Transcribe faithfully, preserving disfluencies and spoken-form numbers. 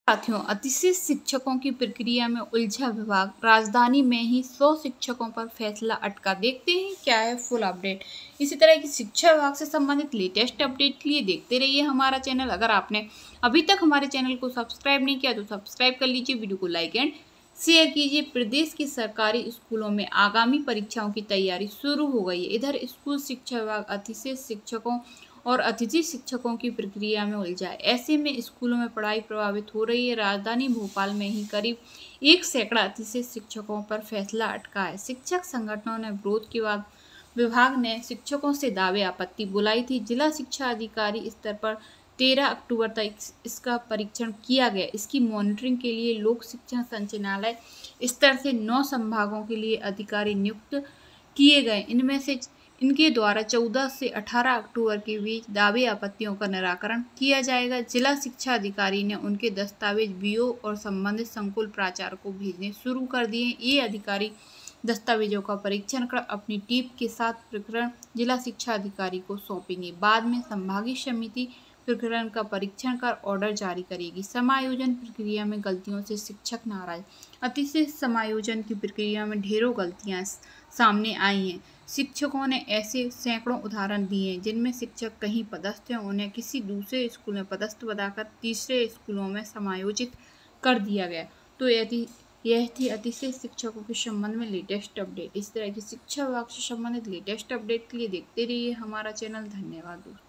साथियों, अतिथि शिक्षकों की प्रक्रिया में उलझा विभाग, राजधानी में ही सौ शिक्षकों पर फैसला अटका। देखते हैं क्या है फुल अपडेट। इसी तरह की शिक्षा विभाग से संबंधित लेटेस्ट अपडेट के लिए देखते रहिए हमारा चैनल। अगर आपने अभी तक हमारे चैनल को सब्सक्राइब नहीं किया तो सब्सक्राइब कर लीजिए, वीडियो को लाइक एंड शेयर कीजिए। प्रदेश के सरकारी स्कूलों में आगामी परीक्षाओं की तैयारी शुरू हो गई है। इधर स्कूल शिक्षा विभाग अतिथि शिक्षकों और अतिथि शिक्षकों की प्रक्रिया में उलझा है। ऐसे में स्कूलों में पढ़ाई प्रभावित हो रही है। राजधानी भोपाल में ही करीब एक सैकड़ा अतिथि शिक्षकों पर फैसला अटका है। शिक्षक संगठनों ने विरोध के बाद विभाग ने शिक्षकों से दावे आपत्ति बुलाई थी। जिला शिक्षा अधिकारी स्तर पर तेरह अक्टूबर तक इसका परीक्षण किया गया। इसकी मॉनिटरिंग के लिए लोक शिक्षण संचालनालय स्तर से नौ संभागों के लिए अधिकारी नियुक्त किए गए। इनमें से इनके द्वारा चौदह से अठारह अक्टूबर के बीच दावे आपत्तियों का निराकरण किया जाएगा। जिला शिक्षा अधिकारी ने उनके दस्तावेज बीओ और संबंधित संकुल प्राचार्य को भेजने शुरू कर दिए। ये अधिकारी दस्तावेजों का परीक्षण कर अपनी टीम के साथ प्रकरण जिला शिक्षा अधिकारी को सौंपेंगे। बाद में संभागीय समिति प्रकरण का परीक्षण कर ऑर्डर जारी करेगी। समायोजन प्रक्रिया में गलतियों से शिक्षक नाराज। अतिथि समायोजन की प्रक्रिया में ढेरों गलतियां सामने आई हैं। शिक्षकों ने ऐसे सैकड़ों उदाहरण दिए हैं जिनमें शिक्षक कहीं पदस्थ हैं, उन्हें किसी दूसरे स्कूल में पदस्थ बताकर तीसरे स्कूलों में समायोजित कर दिया गया। तो यदि यह थी अतिथि शिक्षकों के संबंध में लेटेस्ट अपडेट। इस तरह की शिक्षा विभाग से संबंधित लेटेस्ट अपडेट के लिए देखते रहिए हमारा चैनल। धन्यवाद दोस्तों।